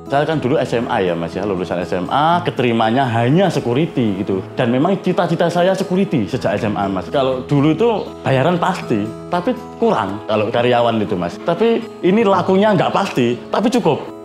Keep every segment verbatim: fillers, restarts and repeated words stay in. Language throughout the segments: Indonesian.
Saya kan dulu S M A ya Mas ya, lulusan S M A, keterimanya hanya security gitu. Dan memang cita-cita saya security sejak S M A Mas. Kalau dulu itu bayaran pasti, tapi kurang kalau karyawan itu Mas. Tapi ini lakunya nggak pasti, tapi cukup.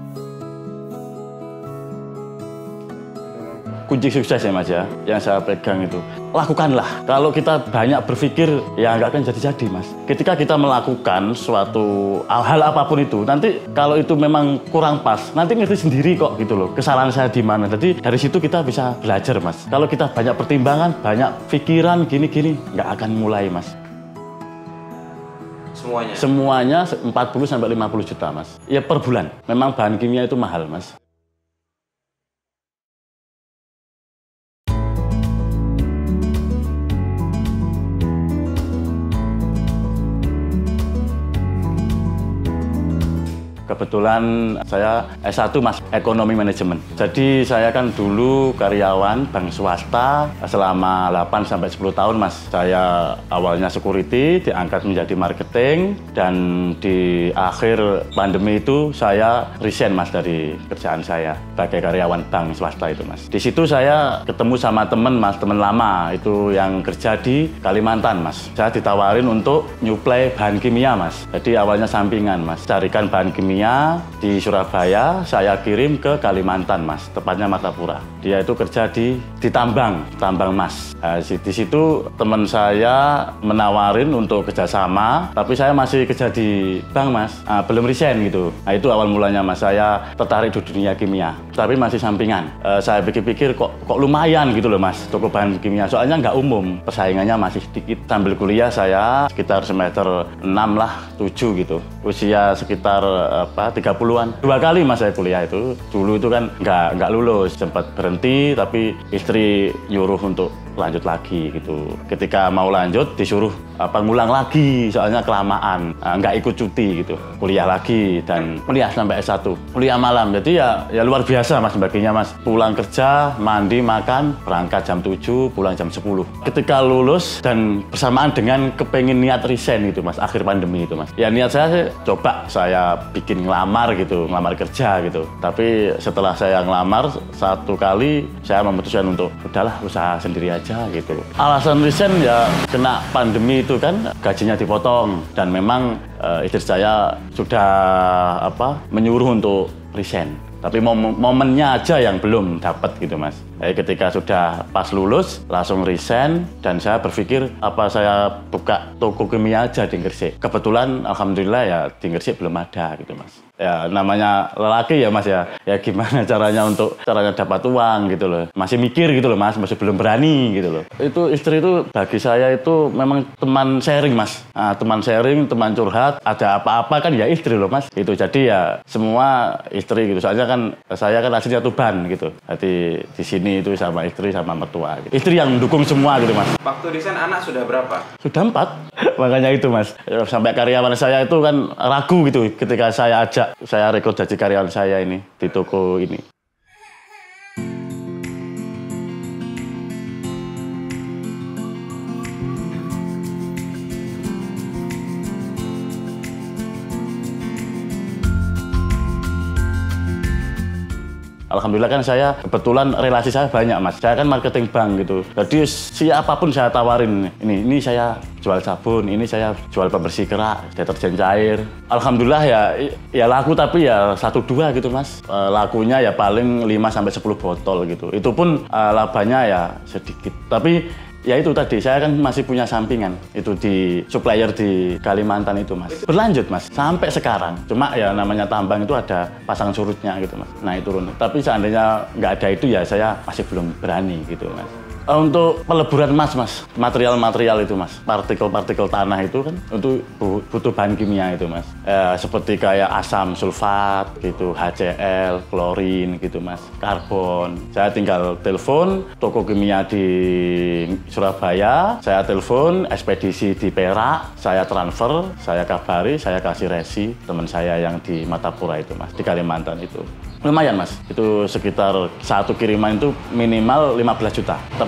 Kunci sukses ya Mas ya, yang saya pegang itu. Lakukanlah. Kalau kita banyak berpikir, ya nggak akan jadi-jadi Mas. Ketika kita melakukan suatu hal apapun itu, nanti kalau itu memang kurang pas, nanti ngerti sendiri kok gitu loh, kesalahan saya di mana. Jadi dari situ kita bisa belajar Mas. Kalau kita banyak pertimbangan, banyak pikiran, gini-gini, nggak akan mulai Mas. Semuanya? Semuanya empat puluh sampai lima puluh juta Mas. Ya per bulan. Memang bahan kimia itu mahal Mas. Kebetulan saya S satu Mas, Ekonomi Manajemen. Jadi saya kan dulu karyawan bank swasta selama delapan sampai sepuluh tahun Mas. Saya awalnya security, diangkat menjadi marketing, dan di akhir pandemi itu saya resign Mas dari kerjaan saya sebagai karyawan bank swasta itu Mas. Di situ saya ketemu sama temen Mas, temen lama itu yang kerja di Kalimantan Mas. Saya ditawarin untuk nyuplai bahan kimia Mas. Jadi awalnya sampingan Mas, carikan bahan kimia di Surabaya, saya kirim ke Kalimantan Mas, tepatnya Martapura. Dia itu kerja di di tambang, tambang emas. Nah, di situ teman saya menawarin untuk kerjasama, tapi saya masih kerja di bank Mas, nah, belum resign gitu. Nah itu awal mulanya Mas, saya tertarik di dunia kimia, tapi masih sampingan. Uh, saya pikir-pikir kok kok lumayan gitu loh Mas, toko bahan kimia. Soalnya nggak umum, persaingannya masih sedikit. Sambil kuliah saya sekitar semester enam lah, tujuh gitu. Usia sekitar apa tiga puluhan. Dua kali Mas saya kuliah itu. Dulu itu kan nggak nggak lulus, sempat berhenti, tapi istri nyuruh untuk lanjut lagi gitu. Ketika mau lanjut disuruh apa ngulang lagi, soalnya kelamaan, nggak ikut cuti gitu. Kuliah lagi dan kuliah sampai S satu. Kuliah malam. Jadi ya ya luar biasa Mas baginya Mas. Pulang kerja, mandi, makan, berangkat jam tujuh, pulang jam sepuluh. Ketika lulus dan bersamaan dengan kepengen niat resign gitu Mas, akhir pandemi itu Mas. Ya niat saya coba saya bikin ngelamar gitu, ngelamar kerja gitu. Tapi setelah saya ngelamar satu kali, saya memutuskan untuk udahlah usaha sendiri aja gitu. Alasan resign ya kena pandemi itu kan, gajinya dipotong, dan memang uh, istri saya sudah apa menyuruh untuk resign. Tapi mom momennya aja yang belum dapat gitu Mas. Jadi ketika sudah pas lulus langsung resign, dan saya berpikir apa saya buka toko kimia aja di Gresik. Kebetulan alhamdulillah ya di Gresik belum ada gitu Mas. Ya namanya lelaki ya Mas ya. Ya gimana caranya untuk caranya dapat uang gitu loh. Masih mikir gitu loh Mas, masih belum berani gitu loh. Itu istri itu bagi saya itu memang teman sharing Mas. Nah, teman sharing, teman curhat, ada apa-apa kan ya istri loh Mas. Itu jadi ya semua istri gitu. Soalnya kan saya kan aslinya Tuban gitu. Jadi di sini itu sama istri sama mertua gitu. Istri yang mendukung semua gitu Mas. Waktu resign anak sudah berapa? Sudah empat. Makanya itu Mas. Sampai karyawan saya itu kan ragu gitu ketika saya ajak saya rekrut jadi karyawan saya ini di toko ini. Alhamdulillah kan saya kebetulan relasi saya banyak Mas. Saya kan marketing bank gitu. Jadi siapapun saya tawarin, ini ini saya jual sabun, ini saya jual pembersih kerak, deterjen cair. Alhamdulillah ya ya laku, tapi ya satu dua gitu Mas. E, lakunya ya paling lima sampai sepuluh botol gitu. Itu pun e, labanya ya sedikit. Tapi ya itu tadi, saya kan masih punya sampingan itu di supplier di Kalimantan itu Mas. Berlanjut Mas, sampai sekarang. Cuma ya namanya tambang itu ada pasang surutnya gitu Mas. Nah itu turun. Tapi seandainya nggak ada itu ya saya masih belum berani gitu Mas. Untuk peleburan emas Mas, material-material itu Mas, partikel-partikel tanah itu kan untuk butuh bahan kimia itu Mas. Ya, seperti kayak asam sulfat gitu, H C L, klorin gitu Mas, karbon. Saya tinggal telepon toko kimia di Surabaya, saya telepon ekspedisi di Perak, saya transfer, saya kabari, saya kasih resi teman saya yang di Martapura itu Mas, di Kalimantan itu. Lumayan Mas, itu sekitar satu kiriman itu minimal lima belas juta. Tapi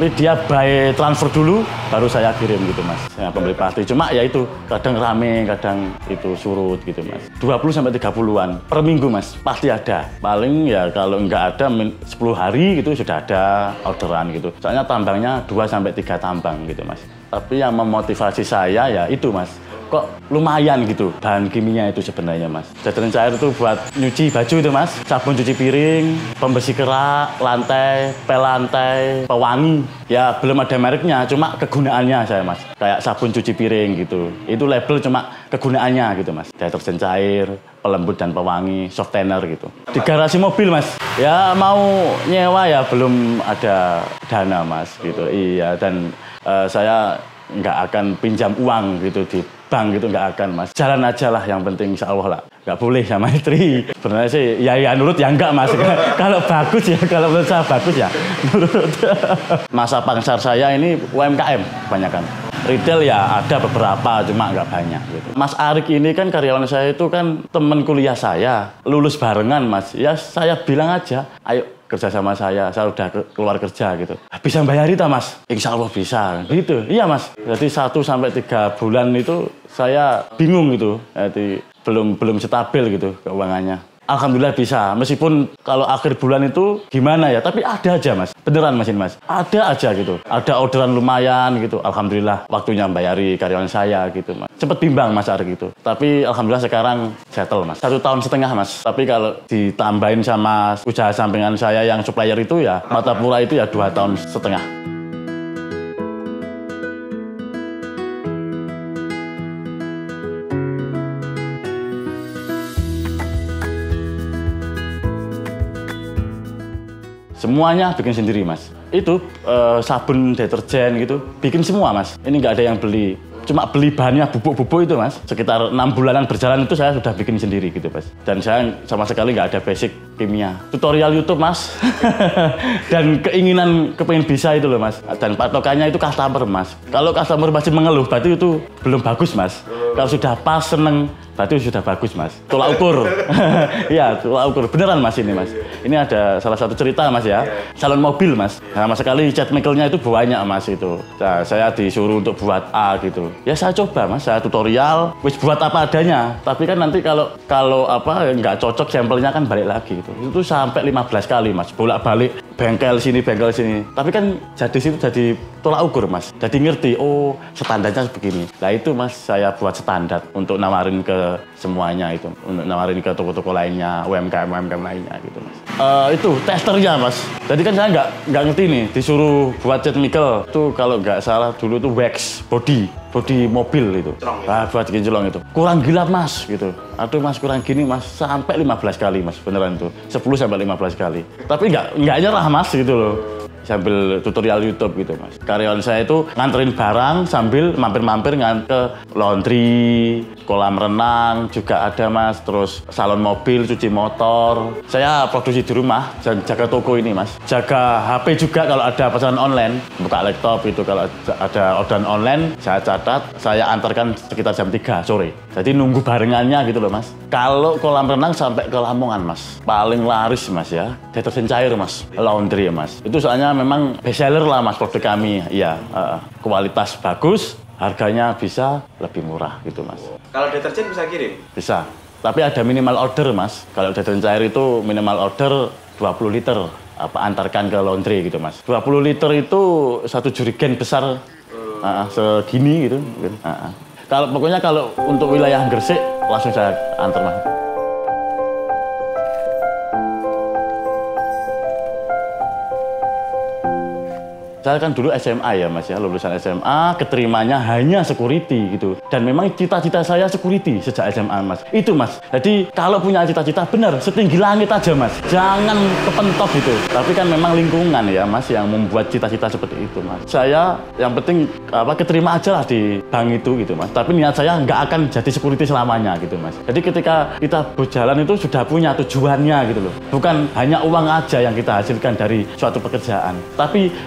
Jadi dia buy transfer dulu, baru saya kirim gitu mas. Ya, pembeli pasti. Cuma ya itu kadang rame, kadang itu surut gitu mas. dua puluh sampai tiga puluhan per minggu mas, pasti ada. Paling ya kalau nggak ada sepuluh hari gitu sudah ada orderan gitu. Soalnya tambangnya dua sampai tiga tambang gitu mas. Tapi yang memotivasi saya ya itu mas. Kok lumayan gitu bahan kimia itu sebenarnya mas. Deterjen cair itu buat nyuci baju itu mas, sabun cuci piring, pembersih kerak, lantai, pel lantai, pewangi. Ya belum ada mereknya, cuma kegunaannya saya mas. Kayak sabun cuci piring gitu. Itu label cuma kegunaannya gitu mas. Deterjen cair, pelembut dan pewangi, softener gitu. Di garasi mobil mas. Ya mau nyewa ya belum ada dana mas gitu. Iya dan uh, saya nggak akan pinjam uang gitu di bank gitu, nggak akan mas. Jalan aja lah yang penting insya Allah lah. Nggak boleh sama istri. Sebenarnya sih ya ya nurut ya enggak mas. Kalau bagus ya, kalau menurut saya bagus ya nurut. Masa pasar saya ini U M K M kebanyakan. Retail ya ada beberapa, cuma nggak banyak gitu. Mas Arik ini kan karyawan saya itu kan teman kuliah saya. Lulus barengan mas. Ya saya bilang aja, ayo kerja sama saya, saya udah ke keluar kerja gitu. Bisa bayar itu mas? Insya Allah bisa, gitu. Iya mas, jadi satu sampai tiga bulan itu saya bingung gitu. Jadi belum belum stabil gitu keuangannya. Alhamdulillah bisa, meskipun kalau akhir bulan itu gimana ya, tapi ada aja mas, beneran mas ini mas, ada aja gitu, ada orderan lumayan gitu, alhamdulillah waktunya bayari karyawan saya gitu mas. Cepet bimbang mas Arik gitu, tapi alhamdulillah sekarang settle mas, satu tahun setengah mas, tapi kalau ditambahin sama usaha sampingan saya yang supplier itu ya, Martapura itu ya dua tahun setengah. Semuanya bikin sendiri mas. Itu uh, sabun, deterjen gitu, bikin semua mas. Ini nggak ada yang beli. Cuma beli bahannya bubuk-bubuk itu mas. Sekitar enam bulanan berjalan itu saya sudah bikin sendiri gitu mas. Dan saya sama sekali nggak ada basic kimia. Tutorial YouTube mas. Dan keinginan kepengen bisa itu loh mas. Dan patokannya itu customer mas. Kalau customer masih mengeluh, berarti itu belum bagus mas. Kalau sudah pas, seneng, berarti sudah bagus mas. Tolak ukur. Iya, tolak ukur. Beneran mas ini mas. Ini ada salah satu cerita mas ya. Salon mobil mas. Sama sekali cat mekelnya itu banyak mas itu. Nah, saya disuruh untuk buat A gitu. Ya saya coba mas, saya tutorial, wis buat apa adanya. Tapi kan nanti kalau kalau apa nggak cocok sampelnya kan balik lagi gitu. Itu sampai lima belas kali mas, bolak-balik bengkel sini, bengkel sini. Tapi kan jadi situ jadi tolak ukur mas. Jadi ngerti, oh standarnya begini. Nah itu mas saya buat standar untuk nawarin ke semuanya itu. Untuk nawarin ke toko-toko lainnya, U M K M U M K M lainnya gitu mas. Uh, itu testernya mas. Jadi kan saya nggak nggak ngerti nih, disuruh buat cat nikel. Itu kalau nggak salah dulu itu wax body. Bodi mobil itu, ah, buat kinclong itu. Kurang gila mas, gitu. Aduh mas kurang gini mas, sampai lima belas kali mas, beneran tuh. sepuluh sampai lima belas kali. Tapi nggak nggak nyerah mas gitu loh. Sambil tutorial YouTube gitu mas. Karyawan saya itu nganterin barang sambil mampir-mampir ngan ke laundry, kolam renang juga ada mas. Terus salon mobil, cuci motor. Saya produksi di rumah dan jaga toko ini mas. Jaga H P juga kalau ada pesanan online. Buka laptop itu kalau ada orderan online saya catat, saya antarkan sekitar jam tiga sore. Jadi nunggu barengannya gitu loh mas. Kalau kolam renang sampai ke Lamongan mas. Paling laris mas ya. Deterjen cair mas, laundry ya mas. Itu soalnya memang best seller lah mas produk kami, ya uh, kualitas bagus, harganya bisa lebih murah gitu mas. Kalau deterjen bisa kirim? Bisa, tapi ada minimal order mas. Kalau deterjen cair itu minimal order dua puluh liter, apa antarkan ke laundry gitu mas. dua puluh liter itu satu jerigen besar, uh, segini gitu. Uh, uh. Kalau pokoknya kalau untuk wilayah Gresik langsung saya antar mas. Saya kan dulu S M A ya mas ya, lulusan S M A, keterimanya hanya security gitu. Dan memang cita-cita saya security sejak S M A mas. Itu mas, jadi kalau punya cita-cita benar, setinggi langit aja mas. Jangan kepentok gitu. Tapi kan memang lingkungan ya mas yang membuat cita-cita seperti itu mas. Saya yang penting apa keterima aja lah di bank itu gitu mas. Tapi niat saya nggak akan jadi security selamanya gitu mas. Jadi ketika kita berjalan itu sudah punya tujuannya gitu loh. Bukan hanya uang aja yang kita hasilkan dari suatu pekerjaan. Tapi tujuannya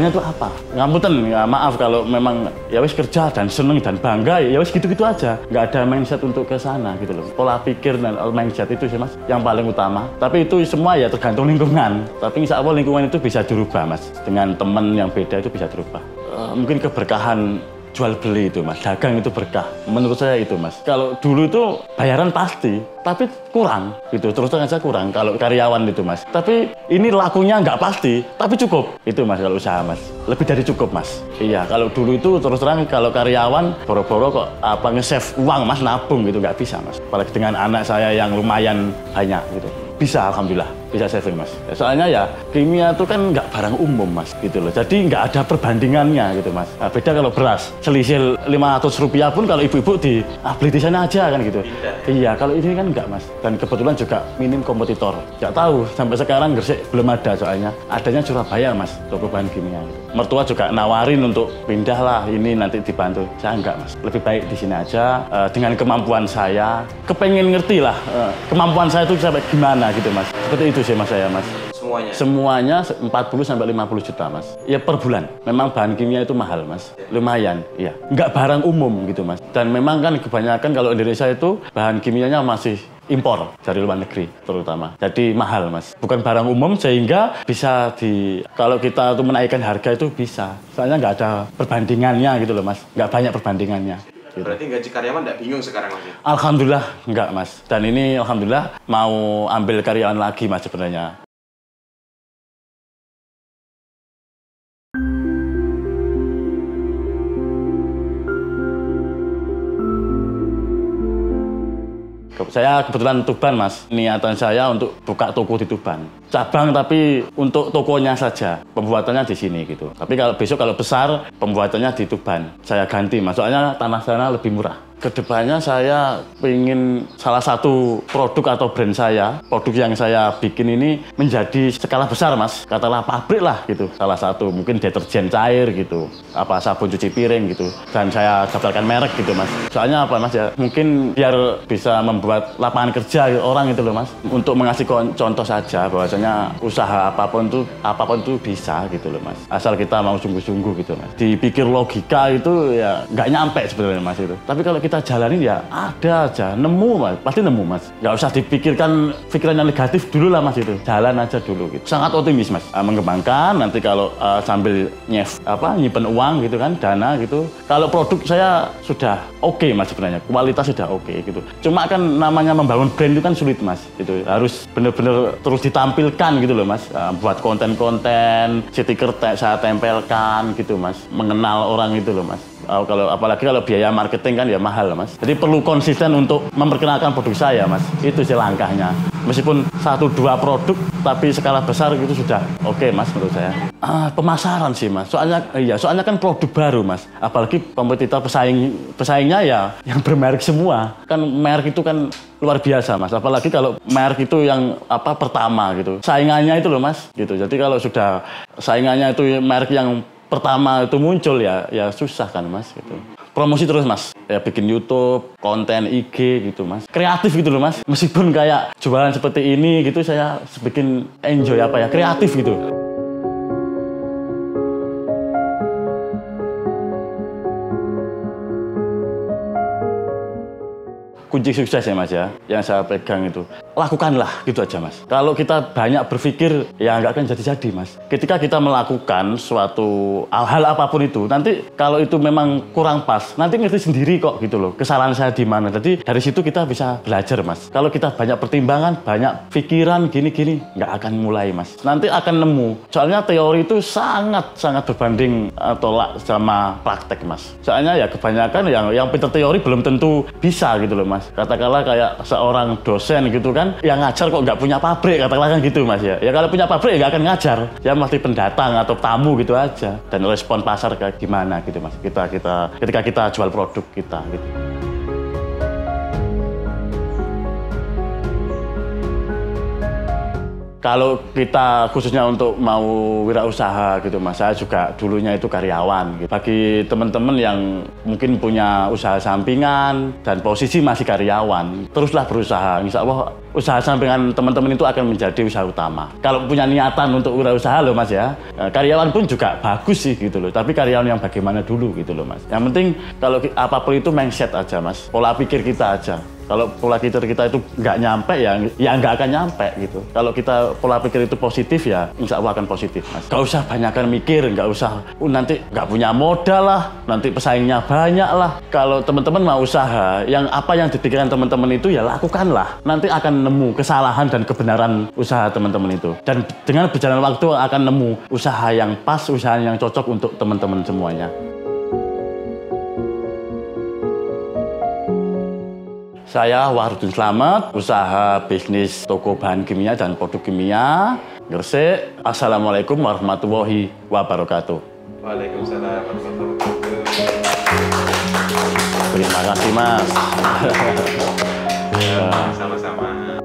tujuannya itu apa? Ngapunten, ya maaf kalau memang ya wis kerja dan seneng dan bangga, ya wis gitu-gitu aja. Nggak ada mindset untuk ke sana gitu loh. Pola pikir dan mindset itu sih mas yang paling utama. Tapi itu semua ya tergantung lingkungan. Tapi insya Allah lingkungan itu bisa dirubah mas. Dengan teman yang beda itu bisa dirubah. Uh, mungkin keberkahan jual beli itu mas, dagang itu berkah. Menurut saya itu mas. Kalau dulu itu bayaran pasti, tapi kurang gitu. Terus terang aja kurang kalau karyawan itu mas. Tapi ini lakunya nggak pasti, tapi cukup. Itu mas kalau usaha mas. Lebih dari cukup mas. Iya, kalau dulu itu terus terang kalau karyawan boro-boro kok apa nge-save uang mas, nabung gitu nggak bisa mas. Apalagi dengan anak saya yang lumayan banyak gitu. Bisa, alhamdulillah, bisa saving mas. Soalnya ya kimia itu kan nggak barang umum mas, gitu loh. Jadi nggak ada perbandingannya gitu mas. Nah, beda kalau beras, selisih lima ratus rupiah pun kalau ibu-ibu di ah, beli di sana aja kan gitu. Iya, kalau ini kan nggak mas. Dan kebetulan juga minim kompetitor. Nggak tahu sampai sekarang Gresik belum ada soalnya. Adanya Surabaya mas, toko bahan kimia. Mertua juga nawarin untuk pindah lah ini nanti dibantu. Saya enggak mas, lebih baik di sini aja. Uh, dengan kemampuan saya, kepengen ngerti lah uh, kemampuan saya itu sampai gimana gitu mas. Seperti itu sih mas saya mas. Semuanya? Semuanya empat puluh sampai lima puluh juta mas. Ya per bulan. Memang bahan kimia itu mahal mas. Lumayan, iya. Nggak barang umum gitu mas. Dan memang kan kebanyakan kalau Indonesia itu bahan kimianya masih impor dari luar negeri terutama. Jadi mahal mas. Bukan barang umum sehingga bisa di kalau kita tuh menaikkan harga itu bisa. Soalnya nggak ada perbandingannya gitu loh mas. Nggak banyak perbandingannya. Gitu. Berarti gaji karyawan nggak bingung sekarang mas? Alhamdulillah enggak mas. Dan ini alhamdulillah mau ambil karyawan lagi mas sebenarnya. Saya kebetulan Tuban mas, niatan saya untuk buka toko di Tuban. Cabang tapi untuk tokonya saja, pembuatannya di sini gitu. Tapi kalau besok kalau besar, pembuatannya di Tuban. Saya ganti mas, soalnya tanah sana lebih murah. Kedepannya saya ingin salah satu produk atau brand saya, produk yang saya bikin ini menjadi skala besar mas. Katakanlah pabrik lah gitu, salah satu. Mungkin deterjen cair gitu, apa sabun cuci piring gitu. Dan saya daftarkan merek gitu mas. Soalnya apa mas ya, mungkin biar bisa membuat lapangan kerja orang itu loh mas. Untuk mengasih contoh saja bahwasanya usaha apapun tuh apapun tuh bisa gitu loh mas. Asal kita mau sungguh-sungguh gitu mas. Dipikir logika itu ya nggak nyampe sebenarnya mas itu. Tapi kalau kita kita jalanin ya ada aja, nemu mas, pasti nemu mas. Nggak usah dipikirkan pikiran yang negatif dulu lah mas itu, jalan aja dulu gitu. Sangat optimis mas, uh, mengembangkan nanti kalau uh, sambil nyef apa nyimpen uang gitu kan, dana gitu. Kalau produk saya sudah oke okay, mas sebenarnya, kualitas sudah oke okay, gitu. Cuma kan namanya membangun brand itu kan sulit mas, itu harus bener-bener terus ditampilkan gitu loh mas. Uh, buat konten-konten, stiker saya tempelkan gitu mas, mengenal orang itu loh mas. Uh, kalau apalagi kalau biaya marketing kan ya mahal mas. Jadi perlu konsisten untuk memperkenalkan produk saya mas. Itu sih langkahnya. Meskipun satu dua produk tapi skala besar gitu sudah oke okay, mas menurut saya. Ah, pemasaran sih mas. Soalnya iya, soalnya kan produk baru mas. Apalagi kompetitor pesaing pesaingnya ya yang bermerek semua. Kan merek itu kan luar biasa mas. Apalagi kalau merek itu yang apa pertama gitu. Saingannya itu loh mas gitu. Jadi kalau sudah saingannya itu merek yang pertama itu muncul ya, ya susah kan mas gitu. Promosi terus mas, ya bikin YouTube, konten I G gitu mas. Kreatif gitu loh mas, meskipun kayak jualan seperti ini gitu saya bikin enjoy apa ya, kreatif gitu. Kunci sukses ya mas ya, yang saya pegang itu. Lakukanlah, gitu aja mas. Kalau kita banyak berpikir, ya nggak akan jadi-jadi mas. Ketika kita melakukan suatu hal apapun itu, nanti kalau itu memang kurang pas, nanti ngerti sendiri kok gitu loh, kesalahan saya di mana. Jadi dari situ kita bisa belajar mas. Kalau kita banyak pertimbangan, banyak pikiran gini-gini, nggak akan mulai mas. Nanti akan nemu. Soalnya teori itu sangat-sangat berbanding tolak sama praktek mas. Soalnya ya kebanyakan yang, yang pinter teori belum tentu bisa gitu loh mas. Katakanlah kayak seorang dosen gitu kan, yang ngajar kok nggak punya pabrik, katakanlah kan gitu mas ya. Ya kalau punya pabrik ya nggak akan ngajar, ya mesti pendatang atau tamu gitu aja. Dan respon pasar kayak gimana gitu mas. Kita kita ketika kita jual produk kita gitu. Kalau kita khususnya untuk mau wirausaha gitu mas, saya juga dulunya itu karyawan gitu. Bagi teman-teman yang mungkin punya usaha sampingan dan posisi masih karyawan, teruslah berusaha. Insya Allah usaha sampingan teman-teman itu akan menjadi usaha utama. Kalau punya niatan untuk wirausaha loh Mas ya, karyawan pun juga bagus sih gitu loh. Tapi karyawan yang bagaimana dulu gitu loh Mas. Yang penting kalau apapun itu mindset aja Mas, pola pikir kita aja. Kalau pola pikir kita itu nggak nyampe ya, ya nggak akan nyampe gitu. Kalau kita pola pikir itu positif ya, insya Allah akan positif Mas. Nggak usah banyakkan mikir, nggak usah uh, nanti nggak punya modal lah, nanti pesaingnya banyak lah. Kalau teman-teman mau usaha, yang apa yang dipikirkan teman-teman itu ya lakukanlah. Nanti akan nemu kesalahan dan kebenaran usaha teman-teman itu. Dan dengan berjalan waktu akan nemu usaha yang pas, usaha yang cocok untuk teman-teman semuanya. Saya Wahrudin Slamet, usaha bisnis toko bahan kimia dan produk kimia, Gresik. Assalamualaikum warahmatullahi wabarakatuh. Waalaikumsalam warahmatullahi wabarakatuh. Terima kasih Mas. Ya, sama-sama.